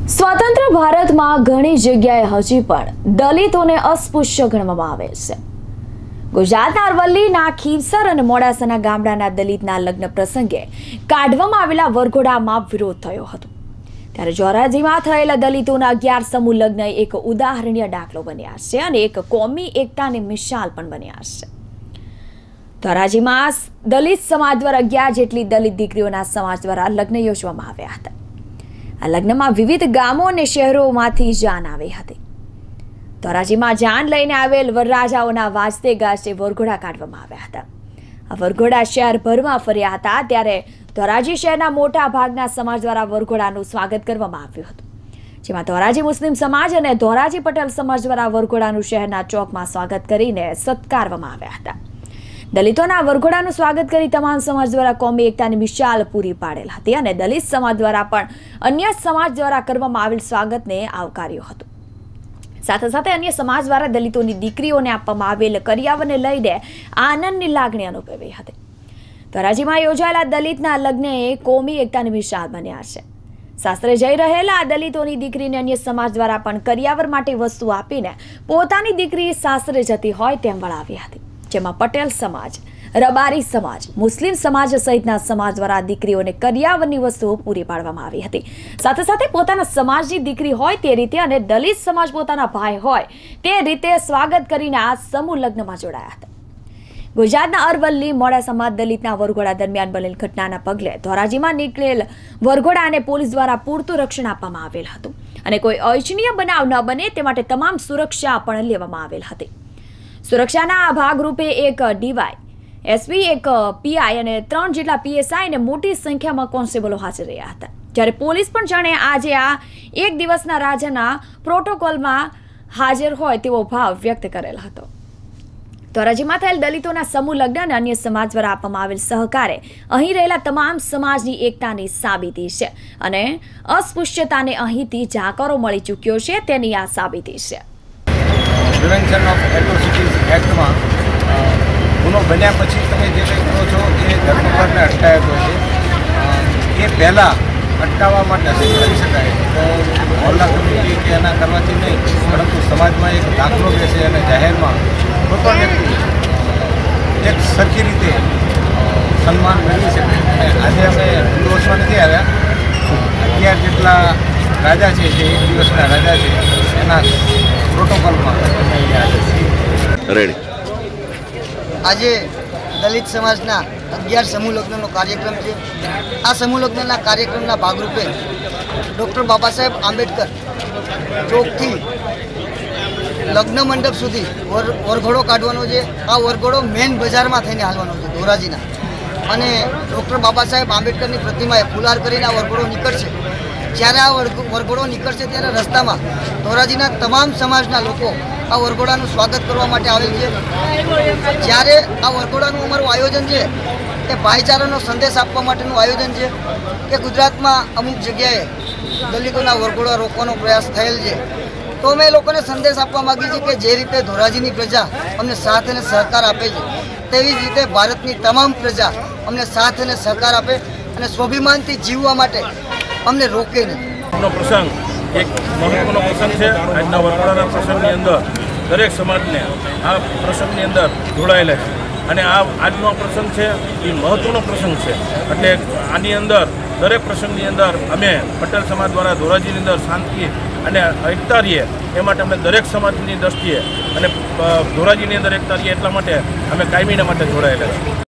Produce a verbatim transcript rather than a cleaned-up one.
સ્વતંત્ર ભારતમાં ઘણી જગ્યાએ હજી પણ દલિતોને અસ્પૃશ્ય ગણવામાં આવે છે। ગુજરાતના અરવલ્લીના ખીવસર અને મોડાસાના ગામડાના દલિતના લગ્ન પ્રસંગે કાઢવામાં આવેલા વરઘોડામાં વિરોધ થયો હતો, ત્યારે જોરાજીમાં થયેલા દલિતોના અગિયાર સમૂહ લગ્ન એક ઉદાહરણીય દાખલો બન્યા છે અને એક કોમી એકતાની મિસાલ પણ બન્યા છે। ધોરાજીમાં દલિત સમાજ દ્વારા અગિયાર જેટલી દલિત દીકરીઓના સમાજ દ્વારા લગ્ન યોજવામાં આવ્યા હતા। આ લગ્નમાં વિવિધ ગામો અને શહેરોમાંથી જાન આવી હતી। ધોરાજીમાં જાન લઈને આવેલ વરરાજાઓના વાજતે ગાજતે વરઘોડા કાઢવામાં આવ્યા હતા। આ વરઘોડા શહેરભરમાં ફર્યા હતા, ત્યારે ધોરાજી શહેરના મોટા ભાગના સમાજ દ્વારા વરઘોડાનું સ્વાગત કરવામાં આવ્યું હતું, જેમાં ધોરાજી મુસ્લિમ સમાજ અને ધોરાજી પટેલ સમાજ દ્વારા વરઘોડાનું શહેરના ચોકમાં સ્વાગત કરીને સત્કારવામાં આવ્યા હતા। દલિતોના વરઘોડાનું સ્વાગત કરી તમામ સમાજ દ્વારા કોમી એકતાની મિસાલ પૂરી પાડેલ હતી અને દલિત સમાજ દ્વારા પણ અન્ય સમાજ દ્વારા કરવામાં આવેલ સ્વાગતને આવકાર્યું હતું। સાથે સાથે અન્ય સમાજ દ્વારા દલિતોની દીકરીઓને આપવામાં આવેલ કરિયાવરને લઈને આનંદની લાગણી અનુભવી હતી। ધોરાજીમાં યોજાયેલા દલિતના લગ્ન એ કોમી એકતાની મિસાલ બન્યા છે। સાસરે જઈ રહેલા આ દલિતોની દીકરીને અન્ય સમાજ દ્વારા પણ કરિયાવર માટે વસ્તુ આપીને પોતાની દીકરી સાસરે જતી હોય તેમ વળાવી હતી, જેમાં પટેલ સમાજ, રબારી સમાજ, મુસ્લિમ સમાજ સહિતના સમાજ દ્વારા દીકરીઓને કરિયાવરની વસ્તુઓ પૂરી પાડવામાં આવી હતી। સાથે સાથે પોતાના સમાજની દીકરી હોય તે રીતે અને દલિત સમાજ પોતાના ભાઈ હોય તે રીતે સ્વાગત કરીને આ સમૂહ લગ્નમાં જોડાયા હતા। ગુજરાતના અરવલ્લી મોડાસામાં દલિતના વરઘોડા દરમિયાન બનેલ ઘટનાના પગલે ધોરાજીમાં નીકળેલ વરઘોડાને પોલીસ દ્વારા પૂરતું રક્ષણ આપવામાં આવેલ હતું અને કોઈ અનિચ્છનીય બનાવ ન બને તે માટે તમામ સુરક્ષા પણ લેવામાં આવેલ હતી। સુરક્ષાના ભાગરૂપે એક ડીવાય એસપી, એક પીઆઈ અને ત્રણ જેટલા પીએસઆઈ અને મોટી સંખ્યામાં કોન્સ્ટેબલો હાજર રહ્યા હતા, જ્યારે પોલીસ પણ જાણે આજે આ એક દિવસના રાજાના પ્રોટોકોલમાં હાજર હોય તેવો ભાવ વ્યક્ત કરેલ હતો। ધોરાજીમાં થયેલ દલિતોના સમૂહ લગ્ન અને અન્ય સમાજ દ્વારા આપવામાં આવેલ સહકારે અહીં રહેલા તમામ સમાજની એકતાની સાબિતી છે અને અસ્પૃશ્યતાને અહીંથી જાકારો મળી ચૂક્યો છે તેની આ સાબિતી છે। પ્રિવેન્શન ઓફ એટ્રોસિટીઝ એક્ટમાં ગુનો બન્યા પછી તમે જે કંઈ કહો છો એ ધર્મપરને અટકાયત હોય છે, એ પહેલાં અટકાવવા માટે શું કરી શકાય તો મોહલ્લા કમિટી કે એના કરવાથી નહીં, પરંતુ સમાજમાં એક દાખલો બેસે અને જાહેરમાં કોઈ પણ વ્યક્તિ એક સરખી રીતે સન્માન મેળવી શકે। અને આજે અમે હિન્દુ વર્ષમાં નથી આવ્યા, અગિયાર જેટલા રાજા છે જે એક દિવસના રાજા છે એના પ્રોટોકોલમાં રેડી આજે દલિત સમાજના અગિયાર સમૂહ લગ્નનો કાર્યક્રમ છે। આ સમૂહ લગ્નના કાર્યક્રમના ભાગરૂપે ડૉક્ટર બાબા સાહેબ આંબેડકર ચોકથી લગ્ન મંડપ સુધી વર વરઘોડો કાઢવાનો છે। આ વરઘોડો મેન બજારમાં થઈને હાલવાનો છે ધોરાજીના, અને ડૉક્ટર બાબા સાહેબ આંબેડકરની પ્રતિમાએ ફુલહાર કરીને આ વરઘોડો નીકળશે। જ્યારે આ વરઘોડો નીકળશે ત્યારે રસ્તામાં ધોરાજીના તમામ સમાજના લોકો આ વરઘોડાનું સ્વાગત કરવા માટે આવેલ છે। જ્યારે આ વરઘોડાનું અમારું આયોજન છે એ ભાઈચારાનો સંદેશ આપવા માટેનું આયોજન છે કે ગુજરાતમાં અમુક જગ્યાએ દલિતોના વરઘોડા રોકવાનો પ્રયાસ થયેલ છે, તો અમે લોકોને સંદેશ આપવા માગીએ છીએ કે જે રીતે ધોરાજીની પ્રજા અમને સાથ અને સહકાર આપે છે તેવી જ રીતે ભારતની તમામ પ્રજા અમને સાથ અને સહકાર આપે અને સ્વાભિમાનથી જીવવા માટે અમને રોકે નહીં। પ્રસંગ એક મહત્વનો પ્રસંગ છે। આજના વરઘોડાના પ્રસંગની અંદર દરેક સમાજને આ પ્રસંગની અંદર જોડાયેલા છે અને આ આજનો પ્રસંગ છે એ મહત્વનો પ્રસંગ છે, એટલે આની અંદર દરેક પ્રસંગની અંદર અમે પટેલ સમાજ દ્વારા ધોરાજીની અંદર શાંતિ અને એકતા રહીએ એ માટે અમે દરેક સમાજની દ્રષ્ટિએ અને ધોરાજીની અંદર એકતા રહીએ એટલા માટે અમે કાયમીના માટે જોડાયેલા છીએ।